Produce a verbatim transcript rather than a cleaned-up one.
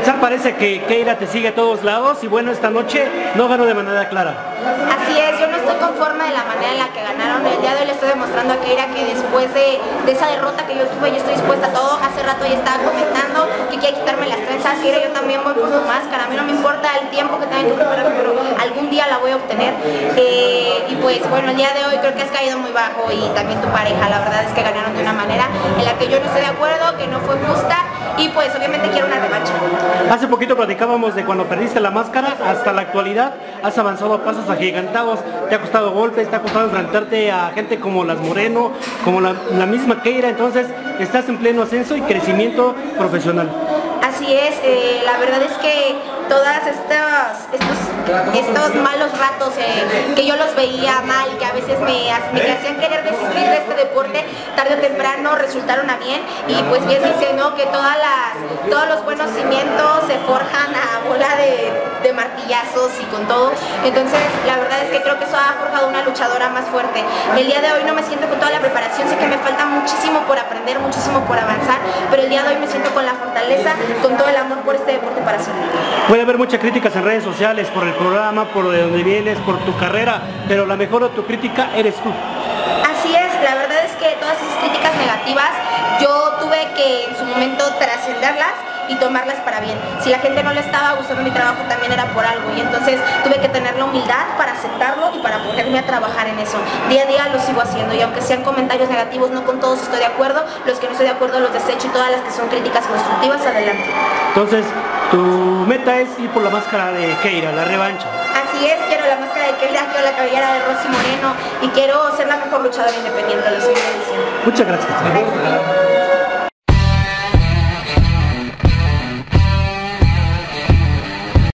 Quetzal, parece que Keira te sigue a todos lados y bueno, esta noche no ganó de manera clara. Así es, yo no estoy conforme de la manera en la que ganaron. El día de hoy le estoy demostrando a Keira que después de, de esa derrota que yo tuve, yo estoy dispuesta a todo. Hace rato ya estaba comentando que quiere quitarme las trenzas. Keira, yo también voy por tu máscara. A mí no me importa el tiempo que tenga que prepararme, pero algún día la voy a obtener. Eh, y pues bueno, el día de hoy creo que has caído muy bajo y también tu pareja. La verdad es que ganaron de una manera en la que yo no estoy de acuerdo, que no fue justa. Y pues obviamente quiero una revancha. Hace poquito platicábamos de cuando perdiste la máscara hasta la actualidad. Has avanzado a pasos agigantados, te ha costado golpes, te ha costado enfrentarte a gente como Las Moreno, como la, la misma Keira, entonces estás en pleno ascenso y crecimiento profesional. Así es, eh, la verdad es que todas estas estos, estos malos ratos eh, que yo los veía mal, que a veces me, me hacían querer desistir de este deporte, tarde o temprano resultaron a bien. Y pues bien dicen, ¿no?, que todas las, todos los buenos cimientos se forjan a bola de, de martillazos y con todo. Entonces la verdad es que creo que eso ha forjado una luchadora más fuerte. El día de hoy no me siento con toda la preparación, sé que me falta muchísimo por aprender, muchísimo por avanzar, pero el día de hoy me siento con la fortaleza, con todo el amor por este deporte para siempre. Puede haber muchas críticas en redes sociales por el programa, por de dónde vienes, por tu carrera, pero la mejor autocrítica eres tú. Así es, la verdad es que todas esas críticas negativas yo tuve que en su momento trascenderlas y tomarlas para bien. Si la gente no le estaba gustando mi trabajo, también era por algo, y entonces tuve que tener la humildad para aceptarlo y para ponerme a trabajar en eso. Día a día lo sigo haciendo, y aunque sean comentarios negativos, no con todos estoy de acuerdo, los que no estoy de acuerdo los desecho, y todas las que son críticas constructivas, adelante. Entonces, tu meta es ir por la máscara de Keira, la revancha. Así es, quiero la máscara de Keira, quiero la cabellera de Rosy Moreno, y quiero ser la mejor luchadora independiente, lo estoy diciendo. Muchas gracias.